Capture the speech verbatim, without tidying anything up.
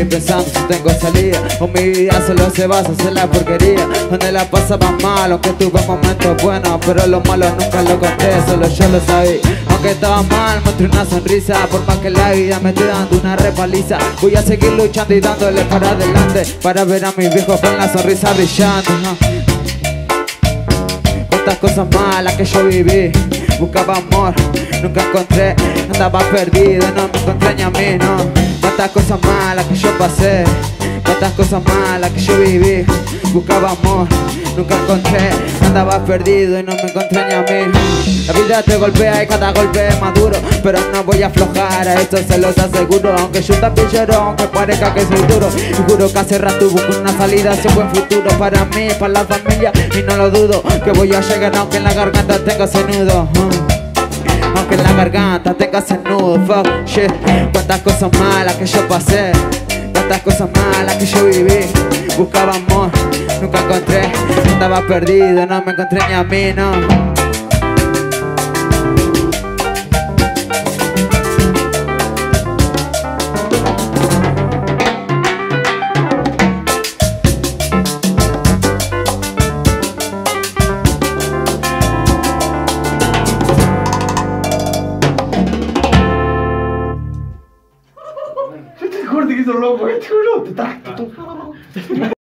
vivir pensando si tengo salida, o mi vida solo se basa en la porquería, donde la pasaba mal, aunque tuve momentos buenos, pero lo malo nunca lo conté, solo yo lo sabía. Aunque estaba mal, mostré una sonrisa, por más que la vida me esté dando una repaliza, voy a seguir luchando y dándole para adelante, para ver a mis viejos con la sonrisa brillante, ¿no? Cuántas cosas malas que yo viví, buscaba amor, nunca encontré, andaba perdido, no me encontré ni a mí, no. Cuántas cosas malas que yo pasé, cuántas cosas malas que yo viví, buscaba amor, nunca encontré, andaba perdido y no me encontré ni a mí. La vida te golpea y cada golpe es más duro, pero no voy a aflojar, a esto se los aseguro. Aunque yo también lloro, aunque parezca que soy duro, y juro que hace rato busco una salida hacia un buen futuro para mí, para la familia, y no lo dudo, que voy a llegar aunque en la garganta tenga ese nudo, uh. Aunque en la garganta tenga ese nudo, fuck shit. Cuántas cosas malas que yo pasé, cuántas cosas malas que yo viví, buscaba amor, nunca encontré, andaba perdido, no me encontré ni a mí, no. Yo te juro que hizo loco, te juro, te estás...